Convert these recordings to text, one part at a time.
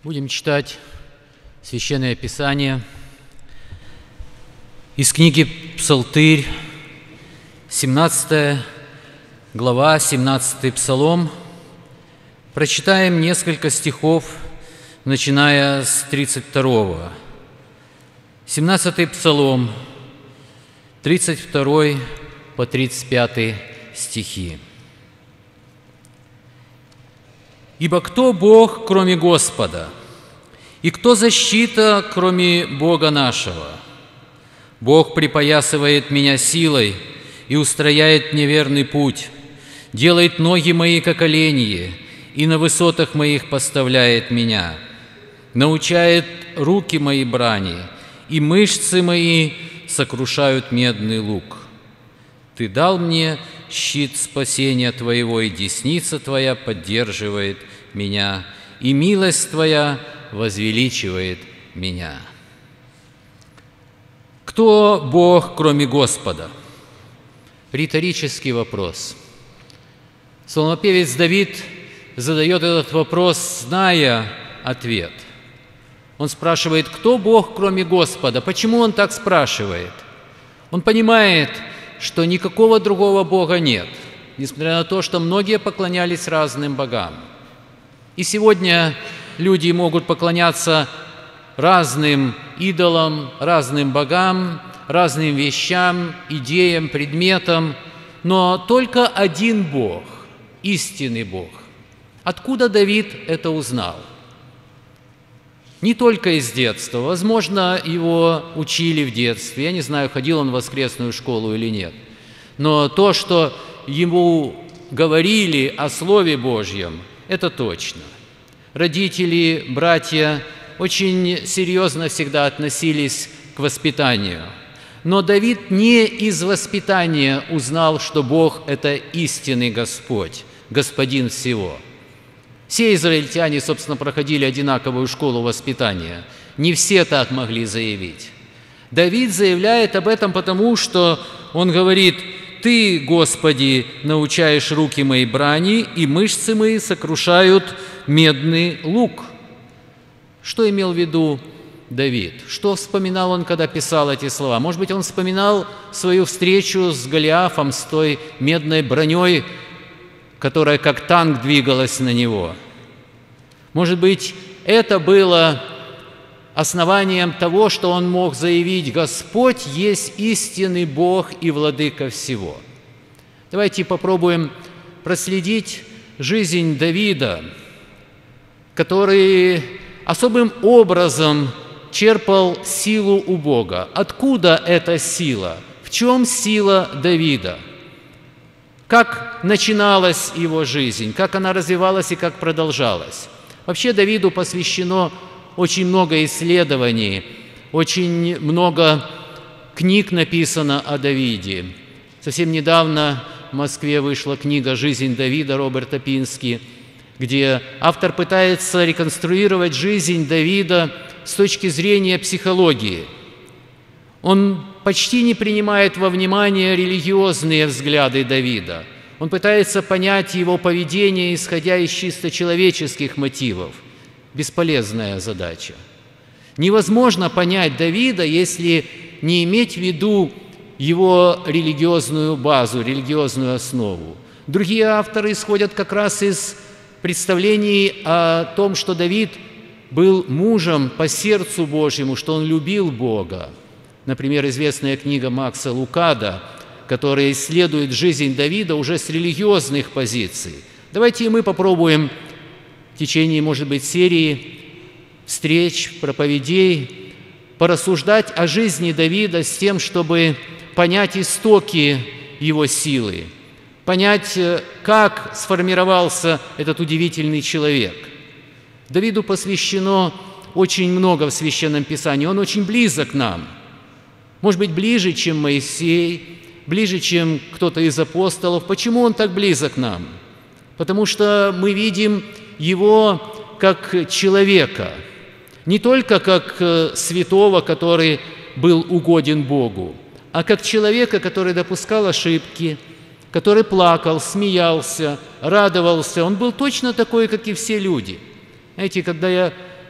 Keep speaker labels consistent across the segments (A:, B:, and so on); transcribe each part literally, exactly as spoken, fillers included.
A: Будем читать Священное Писание из книги Псалтырь, семнадцатая глава, семнадцатый Псалом. Прочитаем несколько стихов, начиная с тридцать второго. семнадцатый Псалом, тридцать второй по тридцать пятый стихи. «Ибо кто Бог, кроме Господа? И кто защита, кроме Бога нашего? Бог припоясывает меня силой и устрояет мне верный путь, делает ноги мои, как оленьи, и на высотах моих поставляет меня, научает руки мои брани, и мышцы мои сокрушают медный лук. Ты дал мне щит спасения Твоего, и десница Твоя поддерживает меня, и милость Твоя возвеличивает меня». Кто Бог, кроме Господа? Риторический вопрос. Псалмопевец Давид задает этот вопрос, зная ответ. Он спрашивает, кто Бог, кроме Господа? Почему он так спрашивает? Он понимает, что никакого другого Бога нет, несмотря на то, что многие поклонялись разным богам. И сегодня люди могут поклоняться разным идолам, разным богам, разным вещам, идеям, предметам, но только один Бог, истинный Бог. Откуда Давид это узнал? Не только из детства. Возможно, его учили в детстве. Я не знаю, ходил он в воскресную школу или нет. Но то, что ему говорили о Слове Божьем, это точно. Родители, братья очень серьезно всегда относились к воспитанию. Но Давид не из воспитания узнал, что Бог – это истинный Господь, Господин всего. Все израильтяне, собственно, проходили одинаковую школу воспитания. Не все так могли заявить. Давид заявляет об этом потому, что он говорит: «Ты, Господи, научаешь руки мои брани, и мышцы мои сокрушают медный лук». Что имел в виду Давид? Что вспоминал он, когда писал эти слова? Может быть, он вспоминал свою встречу с Голиафом, с той медной броней, которая как танк двигалась на него. Может быть, это было основанием того, что он мог заявить: «Господь есть истинный Бог и владыка всего». Давайте попробуем проследить жизнь Давида, который особым образом черпал силу у Бога. Откуда эта сила? В чем сила Давида? Как начиналась его жизнь, как она развивалась и как продолжалась. Вообще Давиду посвящено очень много исследований, очень много книг написано о Давиде. Совсем недавно в Москве вышла книга «Жизнь Давида» Роберта Пински, где автор пытается реконструировать жизнь Давида с точки зрения психологии. Он почти не принимает во внимание религиозные взгляды Давида. Он пытается понять его поведение, исходя из чисто человеческих мотивов. Бесполезная задача. Невозможно понять Давида, если не иметь в виду его религиозную базу, религиозную основу. Другие авторы исходят как раз из представлений о том, что Давид был мужем по сердцу Божьему, что он любил Бога. Например, известная книга Макса Лукада, которая исследует жизнь Давида уже с религиозных позиций. Давайте и мы попробуем в течение, может быть, серии встреч, проповедей порассуждать о жизни Давида с тем, чтобы понять истоки его силы, понять, как сформировался этот удивительный человек. Давиду посвящено очень много в Священном Писании, он очень близок нам. Может быть, ближе, чем Моисей, ближе, чем кто-то из апостолов. Почему он так близок нам? Потому что мы видим его как человека, не только как святого, который был угоден Богу, а как человека, который допускал ошибки, который плакал, смеялся, радовался. Он был точно такой, как и все люди. Знаете, когда я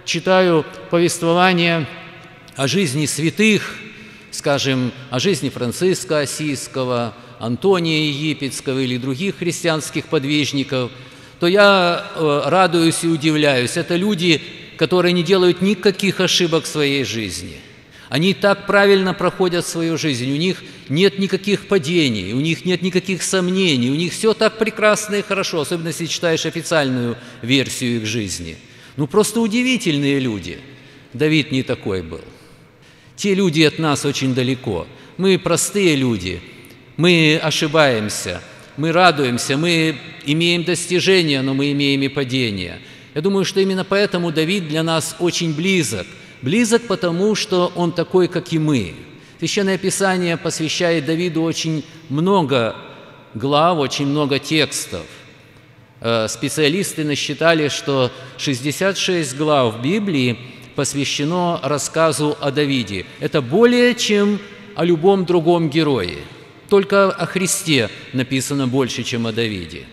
A: читаю повествование о жизни святых, скажем, о жизни Франциска Осийского, Антония Египетского или других христианских подвижников, то я радуюсь и удивляюсь. Это люди, которые не делают никаких ошибок в своей жизни. Они так правильно проходят свою жизнь, у них нет никаких падений, у них нет никаких сомнений, у них все так прекрасно и хорошо, особенно если читаешь официальную версию их жизни. Ну, просто удивительные люди. Давид не такой был. Те люди от нас очень далеко. Мы простые люди, мы ошибаемся, мы радуемся, мы имеем достижения, но мы имеем и падения. Я думаю, что именно поэтому Давид для нас очень близок. Близок потому, что он такой, как и мы. Священное Писание посвящает Давиду очень много глав, очень много текстов. Специалисты насчитали, что шестьдесят шесть глав в Библии посвящено рассказу о Давиде. Это более, чем о любом другом герое. Только о Христе написано больше, чем о Давиде.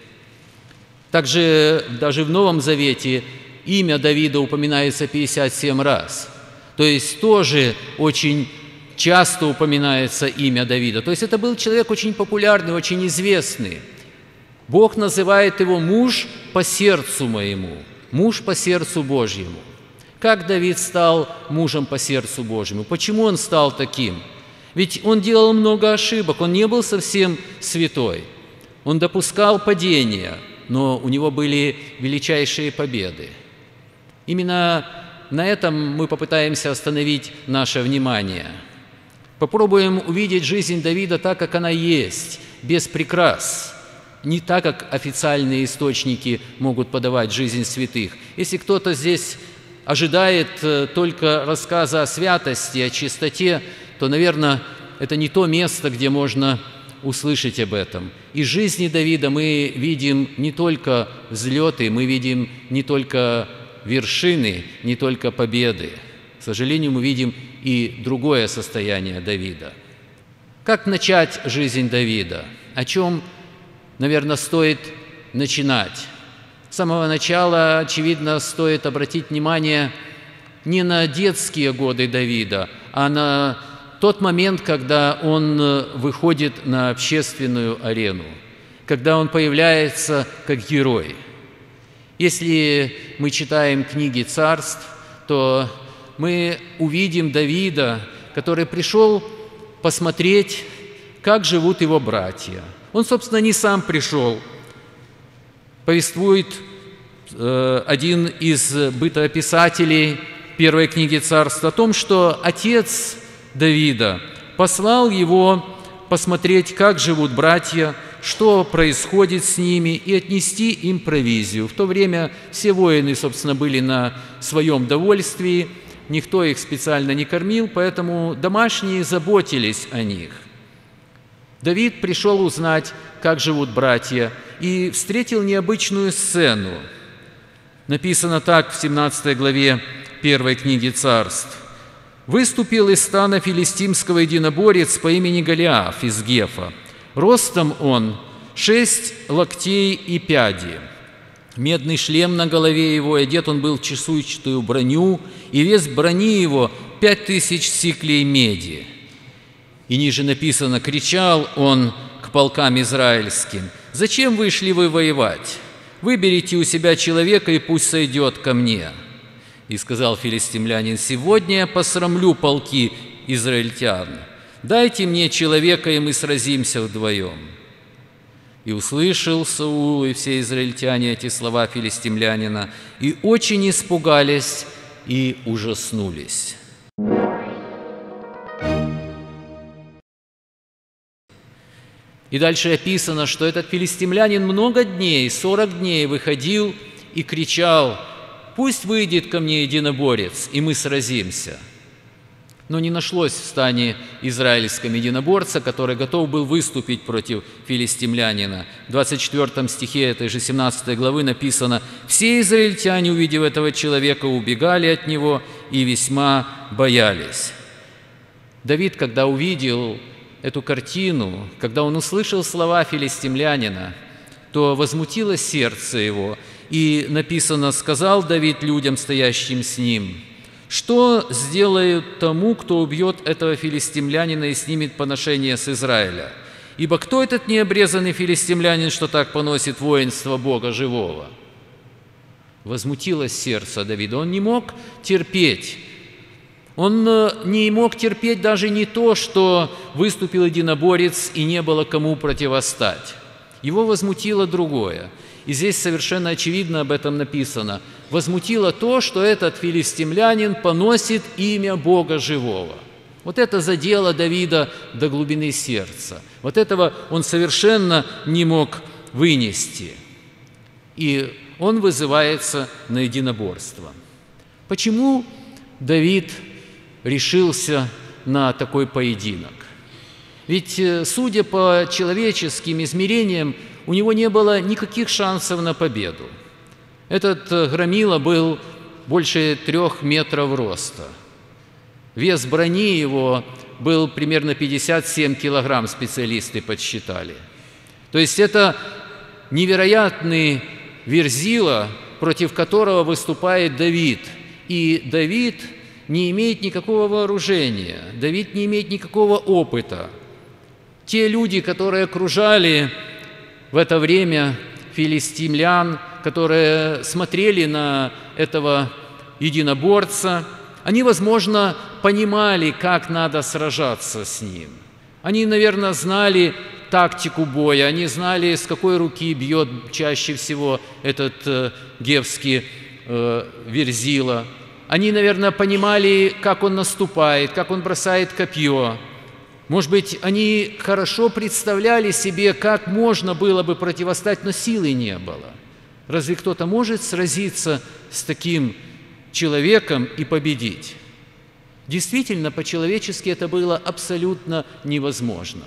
A: Также даже в Новом Завете имя Давида упоминается пятьдесят семь раз. То есть тоже очень часто упоминается имя Давида. То есть это был человек очень популярный, очень известный. Бог называет его «муж по сердцу моему», «муж по сердцу Божьему». Как Давид стал мужем по сердцу Божьему? Почему он стал таким? Ведь он делал много ошибок, он не был совсем святой. Он допускал падения, но у него были величайшие победы. Именно на этом мы попытаемся остановить наше внимание. Попробуем увидеть жизнь Давида так, как она есть, без прикрас, не так, как официальные источники могут подавать жизнь святых. Если кто-то здесь ожидает только рассказа о святости, о чистоте, то, наверное, это не то место, где можно услышать об этом. Из жизни Давида мы видим не только взлеты, мы видим не только вершины, не только победы. К сожалению, мы видим и другое состояние Давида. Как начать жизнь Давида? О чем, наверное, стоит начинать? С самого начала, очевидно, стоит обратить внимание не на детские годы Давида, а на тот момент, когда он выходит на общественную арену, когда он появляется как герой. Если мы читаем книги царств, то мы увидим Давида, который пришел посмотреть, как живут его братья. Он, собственно, не сам пришел. Повествует э, один из бытоописателей первой книги царств о том, что отец Давида послал его посмотреть, как живут братья, что происходит с ними, и отнести им провизию. В то время все воины, собственно, были на своем довольствии, никто их специально не кормил, поэтому домашние заботились о них. Давид пришел узнать, как живут братья, и встретил необычную сцену. Написано так в семнадцатой главе первой книги царств. «Выступил из стана филистимского единоборец по имени Голиаф из Гефа. Ростом он шесть локтей и пяди. Медный шлем на голове его, одет он был в чешуйчатую броню, и вес брони его пять тысяч сиклей меди». И ниже написано: «Кричал он к полкам израильским: зачем вышли вы воевать? Выберите у себя человека, и пусть сойдет ко мне». И сказал филистимлянин: «Сегодня я посрамлю полки израильтян. Дайте мне человека, и мы сразимся вдвоем». И услышал Саул и все израильтяне эти слова филистимлянина, и очень испугались и ужаснулись. И дальше описано, что этот филистимлянин много дней, сорок дней выходил и кричал: «Пусть выйдет ко мне единоборец, и мы сразимся». Но не нашлось в стане израильском единоборца, который готов был выступить против филистимлянина. В двадцать четвёртом стихе этой же семнадцатой главы написано: «Все израильтяне, увидев этого человека, убегали от него и весьма боялись». Давид, когда увидел эту картину, когда он услышал слова филистимлянина, то возмутилось сердце его, И написано: «Сказал Давид людям, стоящим с ним: что сделают тому, кто убьет этого филистимлянина и снимет поношение с Израиля? Ибо кто этот необрезанный филистимлянин, что так поносит воинство Бога живого?» Возмутилось сердце Давида. Он не мог терпеть. Он не мог терпеть даже не то, что выступил единоборец и не было кому противостать. Его возмутило другое. И здесь совершенно очевидно об этом написано. Возмутило то, что этот филистимлянин поносит имя Бога живого. Вот это задело Давида до глубины сердца. Вот этого он совершенно не мог вынести. И он вызывается на единоборство. Почему Давид решился на такой поединок? Ведь, судя по человеческим измерениям, у него не было никаких шансов на победу. Этот громила был больше трех метров роста. Вес брони его был примерно пятьдесят семь килограмм, специалисты подсчитали. То есть это невероятный верзила, против которого выступает Давид. И Давид не имеет никакого вооружения, Давид не имеет никакого опыта. Те люди, которые окружали в это время филистимлян, которые смотрели на этого единоборца, они, возможно, понимали, как надо сражаться с ним. Они, наверное, знали тактику боя, они знали, с какой руки бьет чаще всего этот э, гевский э, верзила. Они, наверное, понимали, как он наступает, как он бросает копье. Может быть, они хорошо представляли себе, как можно было бы противостать, но силы не было. Разве кто-то может сразиться с таким человеком и победить? Действительно, по-человечески это было абсолютно невозможно.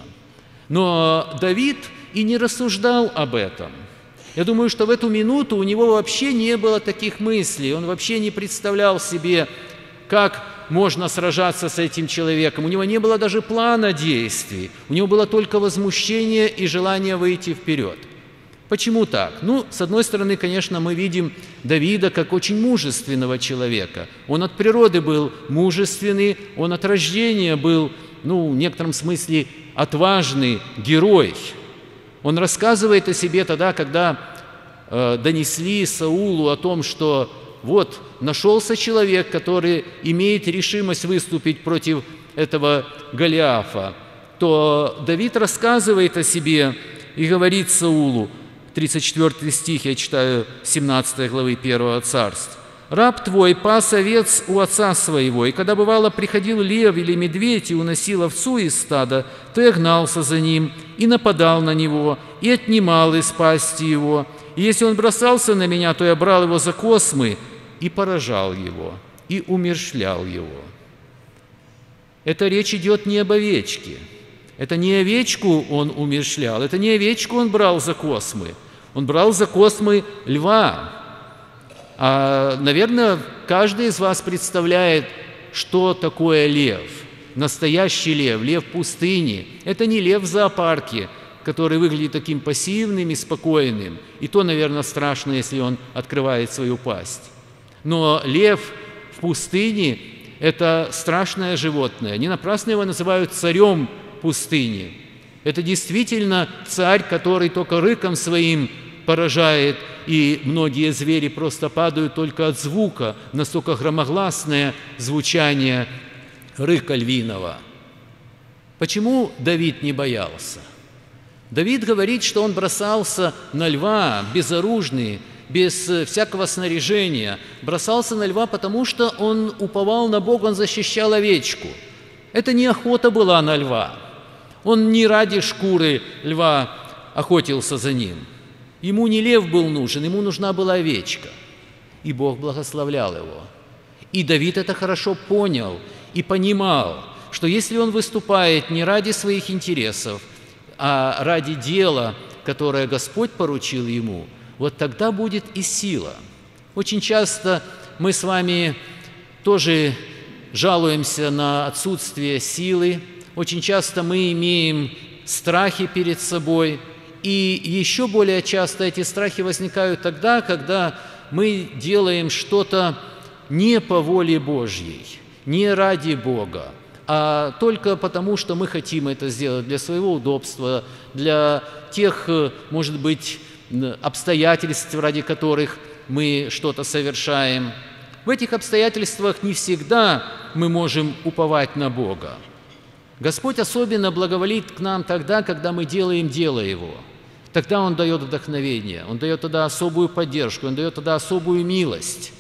A: Но Давид и не рассуждал об этом. Я думаю, что в эту минуту у него вообще не было таких мыслей, он вообще не представлял себе, как можно сражаться с этим человеком. У него не было даже плана действий, у него было только возмущение и желание выйти вперед. Почему так? Ну, с одной стороны, конечно, мы видим Давида как очень мужественного человека. Он от природы был мужественный, он от рождения был, ну, в некотором смысле, отважный герой. Он рассказывает о себе тогда, когда э, донесли Саулу о том, что вот нашелся человек, который имеет решимость выступить против этого Голиафа, то Давид рассказывает о себе и говорит Саулу, тридцать четвёртый стих, я читаю семнадцатой главы первого Царств. «Раб твой пас овец у отца своего, и когда, бывало, приходил лев или медведь и уносил овцу из стада, то я гнался за ним и нападал на него, и отнимал из пасти его. И если он бросался на меня, то я брал его за космы и поражал его, и умерщвлял его». Это речь идет не об овечке. Это не овечку он умерщвлял, это не овечку он брал за космы. Он брал за космы льва. А, наверное, каждый из вас представляет, что такое лев. Настоящий лев, лев пустыни. Это не лев в зоопарке, который выглядит таким пассивным и спокойным. И то, наверное, страшно, если он открывает свою пасть. Но лев в пустыне – это страшное животное. Не напрасно его называют царем пустыни. Это действительно царь, который только рыком своим поражает, и многие звери просто падают только от звука, настолько громогласное звучание рыка львиного. Почему Давид не боялся? Давид говорит, что он бросался на льва безоружный, без всякого снаряжения. Бросался на льва, потому что он уповал на Бога, он защищал овечку. Это не охота была на льва. Он не ради шкуры льва охотился за ним. Ему не лев был нужен, ему нужна была овечка. И Бог благословлял его. И Давид это хорошо понял и понимал, что если он выступает не ради своих интересов, а ради дела, которое Господь поручил ему, вот тогда будет и сила. Очень часто мы с вами тоже жалуемся на отсутствие силы. Очень часто мы имеем страхи перед собой, И еще более часто эти страхи возникают тогда, когда мы делаем что-то не по воле Божьей, не ради Бога, а только потому, что мы хотим это сделать для своего удобства, для тех, может быть, обстоятельств, ради которых мы что-то совершаем. В этих обстоятельствах не всегда мы можем уповать на Бога. Господь особенно благоволит к нам тогда, когда мы делаем дело Его. Тогда Он дает вдохновение, Он дает тогда особую поддержку, Он дает тогда особую милость.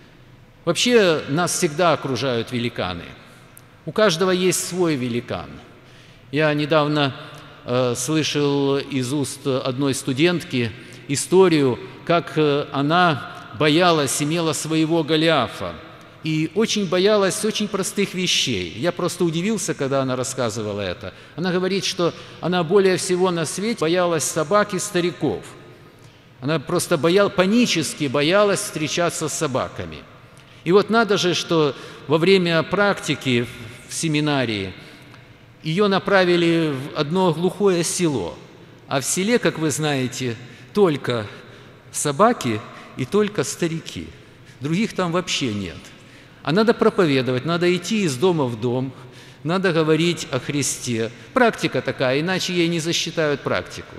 A: Вообще нас всегда окружают великаны. У каждого есть свой великан. Я недавно э, слышал из уст одной студентки историю, как она боялась, имела своего Голиафа. И очень боялась очень простых вещей. Я просто удивился, когда она рассказывала это. Она говорит, что она более всего на свете боялась собак и стариков. Она просто боялась, панически боялась встречаться с собаками. И вот надо же, что во время практики в семинарии ее направили в одно глухое село. А в селе, как вы знаете, только собаки и только старики. Других там вообще нет. А надо проповедовать, надо идти из дома в дом, надо говорить о Христе. Практика такая, иначе ей не засчитают практику.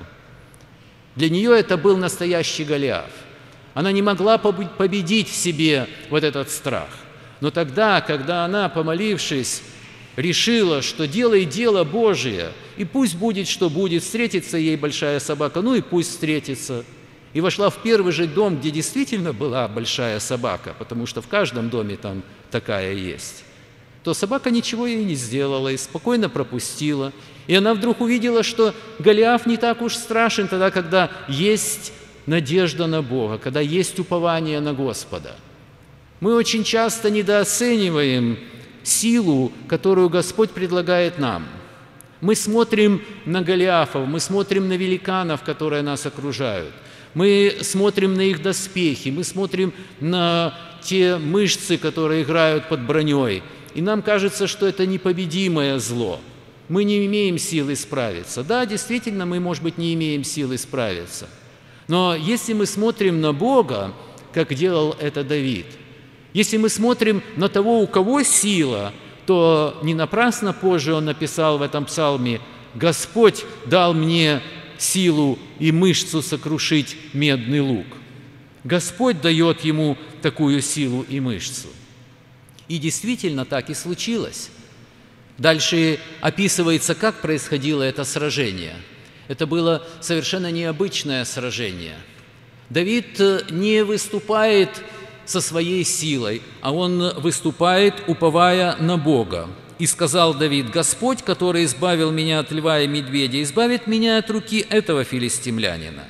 A: Для нее это был настоящий Голиаф. Она не могла победить в себе вот этот страх. Но тогда, когда она, помолившись, решила, что делай дело Божие, и пусть будет, что будет, встретится ей большая собака, ну и пусть встретится. И вошла в первый же дом, где действительно была большая собака, потому что в каждом доме там такая есть, то собака ничего ей не сделала и спокойно пропустила. И она вдруг увидела, что Голиаф не так уж страшен тогда, когда есть надежда на Бога, когда есть упование на Господа. Мы очень часто недооцениваем силу, которую Господь предлагает нам. Мы смотрим на Голиафов, мы смотрим на великанов, которые нас окружают. Мы смотрим на их доспехи, мы смотрим на те мышцы, которые играют под броней, и нам кажется, что это непобедимое зло. Мы не имеем силы справиться. Да, действительно, мы, может быть, не имеем силы справиться. Но если мы смотрим на Бога, как делал это Давид, если мы смотрим на того, у кого сила, то не напрасно позже он написал в этом псалме: «Господь дал мне силу и мышцу сокрушить медный лук». Господь дает ему такую силу и мышцу. И действительно так и случилось. Дальше описывается, как происходило это сражение. Это было совершенно необычное сражение. Давид не выступает со своей силой, а он выступает, уповая на Бога. «И сказал Давид: Господь, который избавил меня от льва и медведя, избавит меня от руки этого филистимлянина».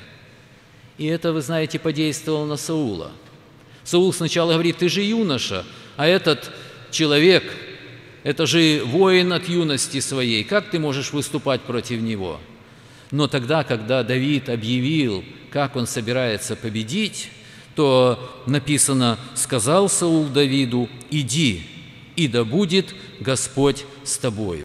A: И это, вы знаете, подействовало на Саула. Саул сначала говорит: ты же юноша, а этот человек, это же воин от юности своей, как ты можешь выступать против него? Но тогда, когда Давид объявил, как он собирается победить, то написано: сказал Саул Давиду: иди, и да будет Господь с тобою.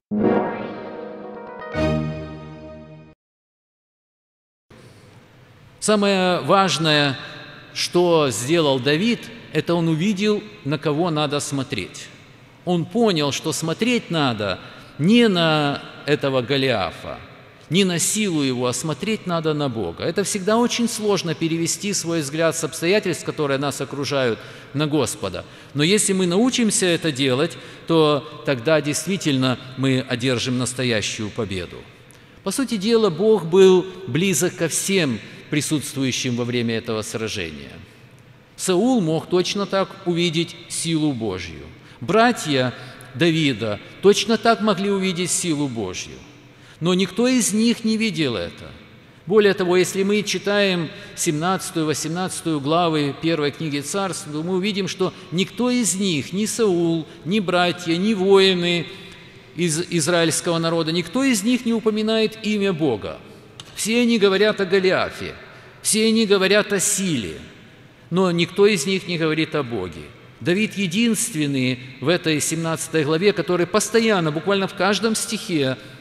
A: Самое важное, что сделал Давид, это он увидел, на кого надо смотреть. Он понял, что смотреть надо не на этого Голиафа, не на силу его, а смотреть надо на Бога. Это всегда очень сложно перевести свой взгляд с обстоятельств, которые нас окружают, на Господа. Но если мы научимся это делать, то тогда действительно мы одержим настоящую победу. По сути дела, Бог был близок ко всем присутствующим во время этого сражения. Саул мог точно так увидеть силу Божью. Братья Давида точно так могли увидеть силу Божью. Но никто из них не видел это. Более того, если мы читаем семнадцатую-восемнадцатую главы первой книги Царств, то мы увидим, что никто из них, ни Саул, ни братья, ни воины из израильского народа, никто из них не упоминает имя Бога. Все они говорят о Голиафе, все они говорят о силе, но никто из них не говорит о Боге. Давид единственный в этой семнадцатой главе, который постоянно, буквально в каждом стихе,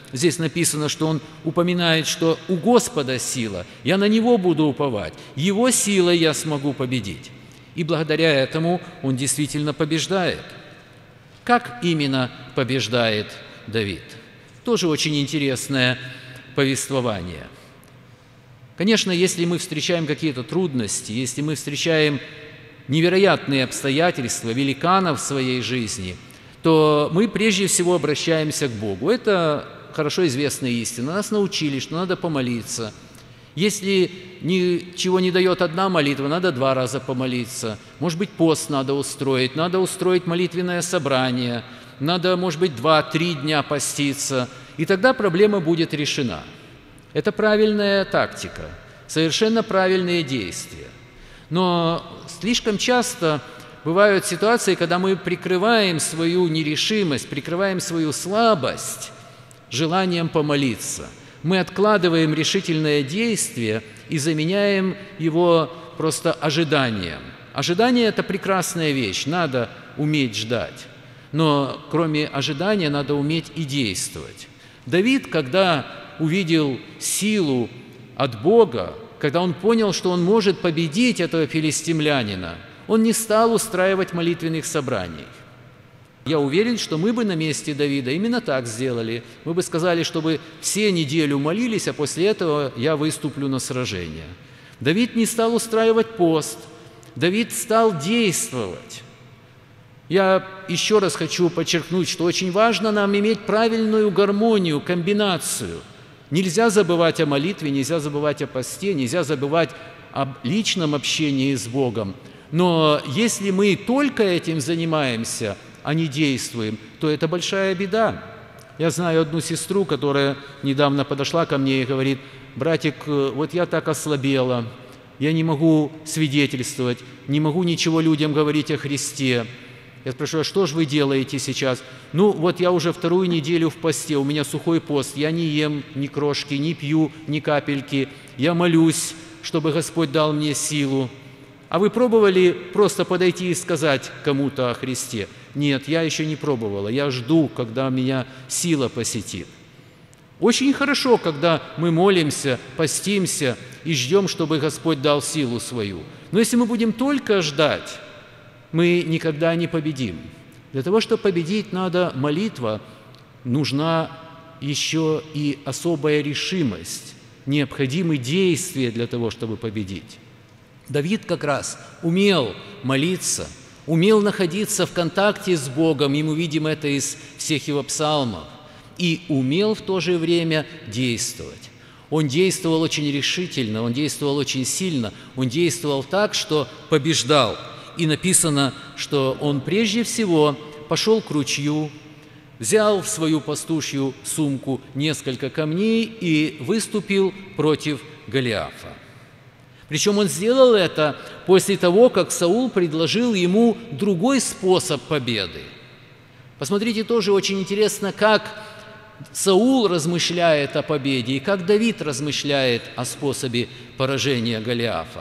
A: здесь написано, что он упоминает, что у Господа сила, я на Него буду уповать, Его силой я смогу победить. И благодаря этому он действительно побеждает. Как именно побеждает Давид? Тоже очень интересное повествование. Конечно, если мы встречаем какие-то трудности, если мы встречаем невероятные обстоятельства, великанов в своей жизни, то мы прежде всего обращаемся к Богу. Это хорошо известная истина. Нас научили, что надо помолиться. Если ничего не дает одна молитва, надо два раза помолиться. Может быть, пост надо устроить, надо устроить молитвенное собрание, надо, может быть, два-три дня поститься, и тогда проблема будет решена. Это правильная тактика, совершенно правильные действия. Но слишком часто бывают ситуации, когда мы прикрываем свою нерешимость, прикрываем свою слабость желанием помолиться. Мы откладываем решительное действие и заменяем его просто ожиданием. Ожидание – это прекрасная вещь, надо уметь ждать. Но кроме ожидания надо уметь и действовать. Давид, когда увидел силу от Бога, когда он понял, что он может победить этого филистимлянина, он не стал устраивать молитвенных собраний. Я уверен, что мы бы на месте Давида именно так сделали. Мы бы сказали, чтобы все неделю молились, а после этого я выступлю на сражение. Давид не стал устраивать пост. Давид стал действовать. Я еще раз хочу подчеркнуть, что очень важно нам иметь правильную гармонию, комбинацию. Нельзя забывать о молитве, нельзя забывать о посте, нельзя забывать об личном общении с Богом. Но если мы только этим занимаемся, а не действуем, то это большая беда. Я знаю одну сестру, которая недавно подошла ко мне и говорит: «Братик, вот я так ослабела, я не могу свидетельствовать, не могу ничего людям говорить о Христе». Я спрашиваю: «А что же вы делаете сейчас?» «Ну, вот я уже вторую неделю в посте, у меня сухой пост, я не ем ни крошки, не пью ни капельки, я молюсь, чтобы Господь дал мне силу». «А вы пробовали просто подойти и сказать кому-то о Христе?» «Нет, я еще не пробовала, я жду, когда меня сила посетит». Очень хорошо, когда мы молимся, постимся и ждем, чтобы Господь дал силу свою. Но если мы будем только ждать, мы никогда не победим. Для того, чтобы победить, надо молитва, нужна еще и особая решимость, необходимы действия для того, чтобы победить. Давид как раз умел молиться, умел находиться в контакте с Богом, и мы видим это из всех его псалмов, и умел в то же время действовать. Он действовал очень решительно, он действовал очень сильно, он действовал так, что побеждал. И написано, что он прежде всего пошел к ручью, взял в свою пастушью сумку несколько камней и выступил против Голиафа. Причем он сделал это после того, как Саул предложил ему другой способ победы. Посмотрите, тоже очень интересно, как Саул размышляет о победе и как Давид размышляет о способе поражения Голиафа.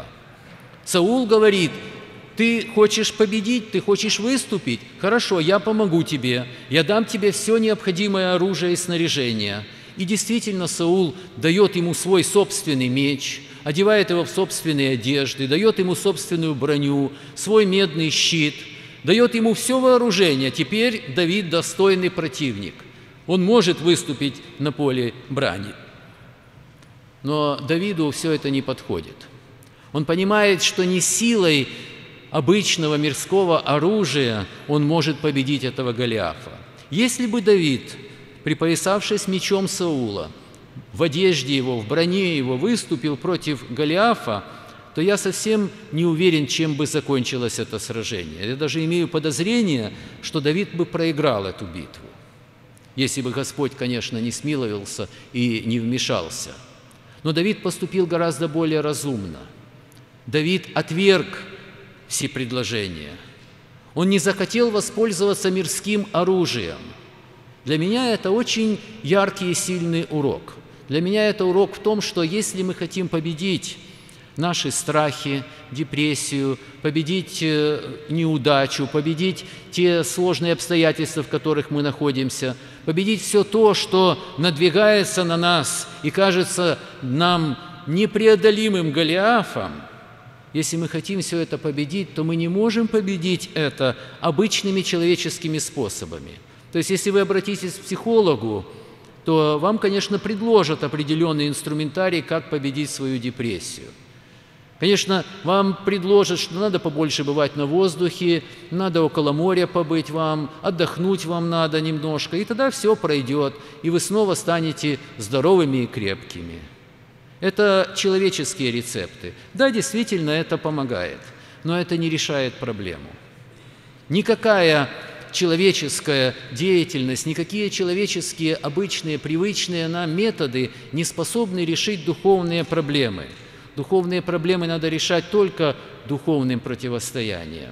A: Саул говорит: «Ты хочешь победить, ты хочешь выступить? Хорошо, я помогу тебе, я дам тебе все необходимое оружие и снаряжение». И действительно, Саул дает ему свой собственный меч, одевает его в собственные одежды, дает ему собственную броню, свой медный щит, дает ему все вооружение. Теперь Давид достойный противник. Он может выступить на поле брани. Но Давиду все это не подходит. Он понимает, что не силой обычного мирского оружия он может победить этого Голиафа. Если бы Давид, припоясавшись мечом Саула, в одежде его, в броне его, выступил против Голиафа, то я совсем не уверен, чем бы закончилось это сражение. Я даже имею подозрение, что Давид бы проиграл эту битву, если бы Господь, конечно, не смиловался и не вмешался. Но Давид поступил гораздо более разумно. Давид отверг все предложения. Он не захотел воспользоваться мирским оружием. Для меня это очень яркий и сильный урок. Для меня это урок в том, что если мы хотим победить, наши страхи, депрессию, победить неудачу, победить те сложные обстоятельства, в которых мы находимся, победить все то, что надвигается на нас и кажется нам непреодолимым Голиафом. Если мы хотим все это победить, то мы не можем победить это обычными человеческими способами. То есть, если вы обратитесь к психологу, то вам, конечно, предложат определенный инструментарий, как победить свою депрессию. Конечно, вам предложат, что надо побольше бывать на воздухе, надо около моря побыть вам, отдохнуть вам надо немножко, и тогда все пройдет, и вы снова станете здоровыми и крепкими. Это человеческие рецепты. Да, действительно, это помогает, но это не решает проблему. Никакая человеческая деятельность, никакие человеческие обычные, привычные нам методы не способны решить духовные проблемы. Духовные проблемы надо решать только духовным противостоянием.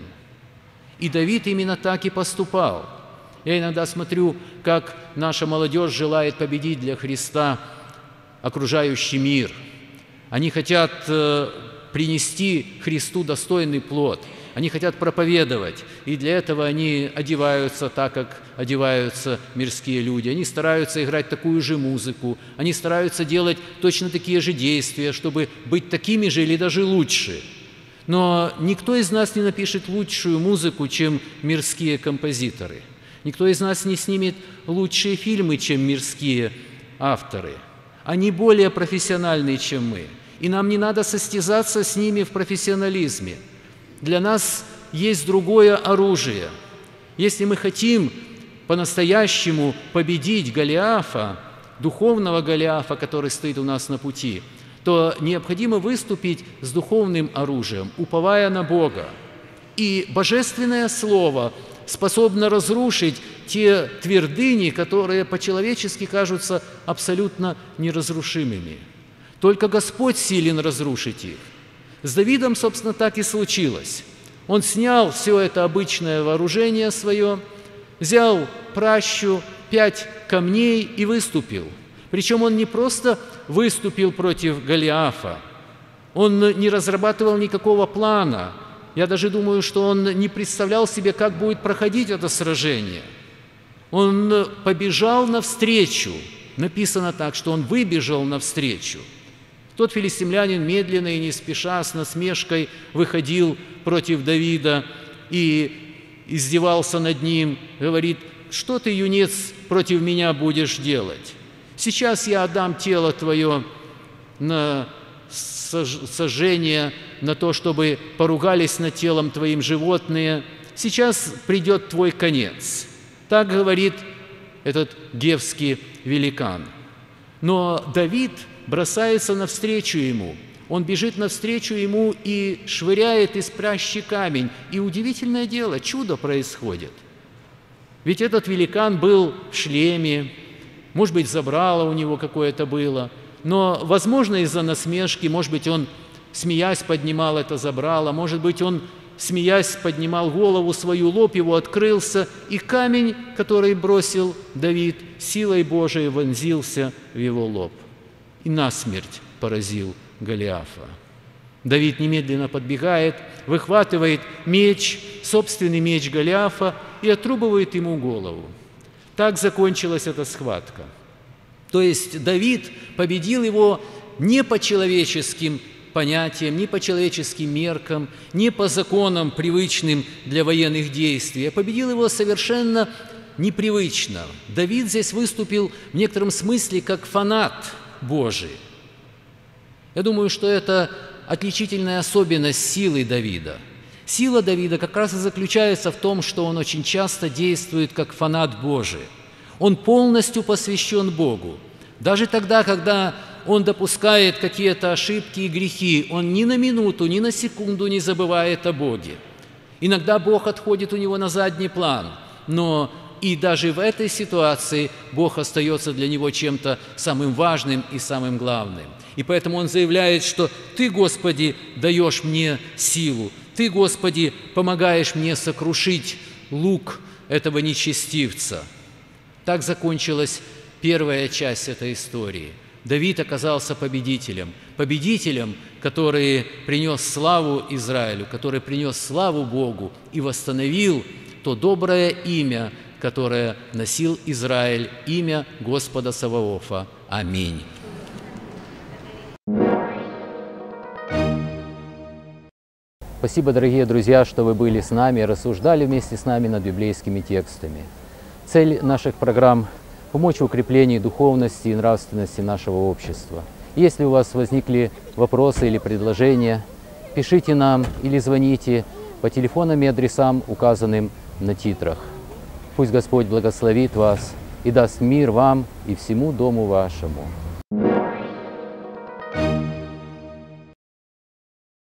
A: И Давид именно так и поступал. Я иногда смотрю, как наша молодежь желает победить для Христа окружающий мир. Они хотят э, принести Христу достойный плод. Они хотят проповедовать, и для этого они одеваются так, как одеваются мирские люди. Они стараются играть такую же музыку, они стараются делать точно такие же действия, чтобы быть такими же или даже лучше. Но никто из нас не напишет лучшую музыку, чем мирские композиторы. Никто из нас не снимет лучшие фильмы, чем мирские авторы. Они более профессиональные, чем мы, и нам не надо состязаться с ними в профессионализме. Для нас есть другое оружие. Если мы хотим по-настоящему победить Голиафа, духовного Голиафа, который стоит у нас на пути, то необходимо выступить с духовным оружием, уповая на Бога. И Божественное Слово способно разрушить те твердыни, которые по-человечески кажутся абсолютно неразрушимыми. Только Господь силен разрушить их. С Давидом, собственно, так и случилось. Он снял все это обычное вооружение свое, взял пращу, пять камней и выступил. Причем он не просто выступил против Голиафа, он не разрабатывал никакого плана. Я даже думаю, что он не представлял себе, как будет проходить это сражение. Он побежал навстречу. Написано так, что он выбежал навстречу. Тот филистимлянин медленно и не спеша, с насмешкой выходил против Давида и издевался над ним, говорит: «Что ты, юнец, против меня будешь делать? Сейчас я отдам тело твое на сожжение, на то, чтобы поругались над телом твоим животные. Сейчас придет твой конец». Так говорит этот гевский великан. Но Давид бросается навстречу ему. Он бежит навстречу ему и швыряет из пращи камень. И удивительное дело, чудо происходит. Ведь этот великан был в шлеме, может быть, забрало у него какое-то было, но, возможно, из-за насмешки, может быть, он, смеясь, поднимал это забрало, может быть, он, смеясь, поднимал голову свою, лоб его открылся, и камень, который бросил Давид, силой Божией вонзился в его лоб и насмерть поразил Голиафа. Давид немедленно подбегает, выхватывает меч, собственный меч Голиафа, и отрубывает ему голову. Так закончилась эта схватка. То есть Давид победил его не по человеческим понятиям, не по человеческим меркам, не по законам, привычным для военных действий, а победил его совершенно непривычно. Давид здесь выступил в некотором смысле как фанат Божий. Я думаю, что это отличительная особенность силы Давида. Сила Давида как раз и заключается в том, что он очень часто действует как фанат Божий. Он полностью посвящен Богу. Даже тогда, когда он допускает какие-то ошибки и грехи, он ни на минуту, ни на секунду не забывает о Боге. Иногда Бог отходит у него на задний план, но и даже в этой ситуации Бог остается для него чем-то самым важным и самым главным. И поэтому он заявляет, что «Ты, Господи, даешь мне силу, Ты, Господи, помогаешь мне сокрушить лук этого нечестивца». Так закончилась первая часть этой истории. Давид оказался победителем. Победителем, который принес славу Израилю, который принес славу Богу и восстановил то доброе имя, которое носил Израиль, имя Господа Саваофа. Аминь. Спасибо, дорогие друзья, что вы были с нами и рассуждали вместе с нами над библейскими текстами. Цель наших программ – помочь в укреплении духовности и нравственности нашего общества. Если у вас возникли вопросы или предложения, пишите нам или звоните по телефонам и адресам, указанным на титрах. Пусть Господь благословит вас и даст мир вам и всему дому вашему.